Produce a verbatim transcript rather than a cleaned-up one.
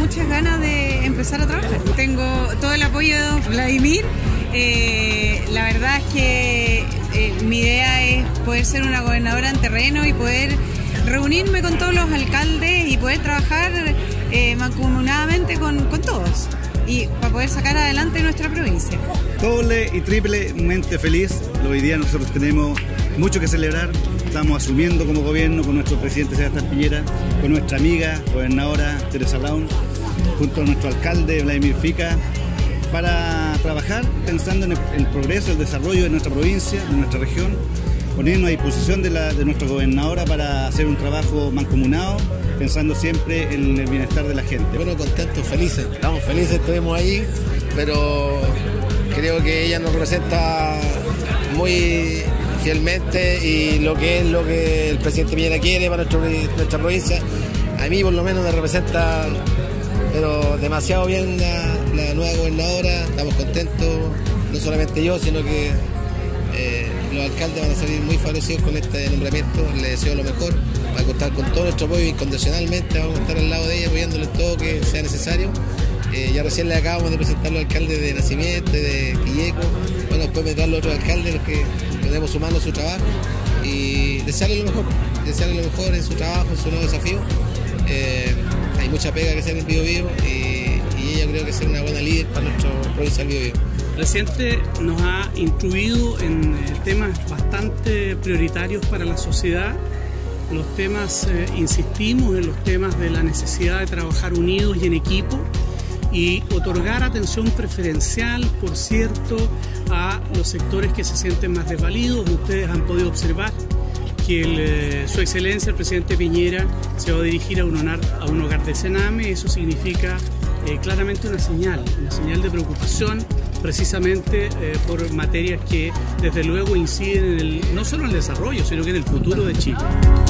muchas ganas de empezar a trabajar. Tengo todo el apoyo de don Vladimir. Eh, la verdad es que eh, mi idea es poder ser una gobernadora en terreno y poder reunirme con todos los alcaldes y poder trabajar eh, mancomunadamente con, con todos y para poder sacar adelante nuestra provincia. Doble y triplemente feliz. Hoy día nosotros tenemos mucho que celebrar. Estamos asumiendo como gobierno con nuestro presidente Sebastián Piñera, con nuestra amiga gobernadora Teresa Brown, junto a nuestro alcalde Vladimir Fica, para trabajar pensando en el, el progreso, el desarrollo de nuestra provincia, de nuestra región, ponernos a disposición de, la, de nuestra gobernadora para hacer un trabajo mancomunado, pensando siempre en el bienestar de la gente. Bueno, contentos, felices, estamos felices, estuvimos ahí, pero creo que ella nos representa muy fielmente y lo que es lo que el presidente Piñera quiere para nuestro, nuestra provincia. A mí por lo menos me representa pero demasiado bien la, la nueva gobernadora, estamos contentos, no solamente yo, sino que eh, los alcaldes van a salir muy favorecidos con este nombramiento. Les deseo lo mejor, va a contar con todo nuestro apoyo incondicionalmente, vamos a estar al lado de ella apoyándole en todo que sea necesario. Eh, ya recién le acabamos de presentar los alcaldes de Nacimiento, de Quilleco, bueno, después vendrán los otros alcaldes, los que tenemos sumando su trabajo y desearle lo mejor, desearle lo mejor en su trabajo, en su nuevo desafío. Eh, hay mucha pega que hacer en el Biobío y, y ella creo que es una buena líder para nuestra provincia del Biobío. El presidente nos ha instruido en temas bastante prioritarios para la sociedad. Los temas, eh, insistimos en los temas de la necesidad de trabajar unidos y en equipo y otorgar atención preferencial, por cierto, a los sectores que se sienten más desvalidos. Ustedes han podido observar que el, eh, su excelencia, el presidente Piñera, se va a dirigir a un hogar, a un hogar de Sename. Eso significa eh, claramente una señal, una señal de preocupación, precisamente eh, por materias que desde luego inciden en el, no solo en el desarrollo, sino que en el futuro de Chile.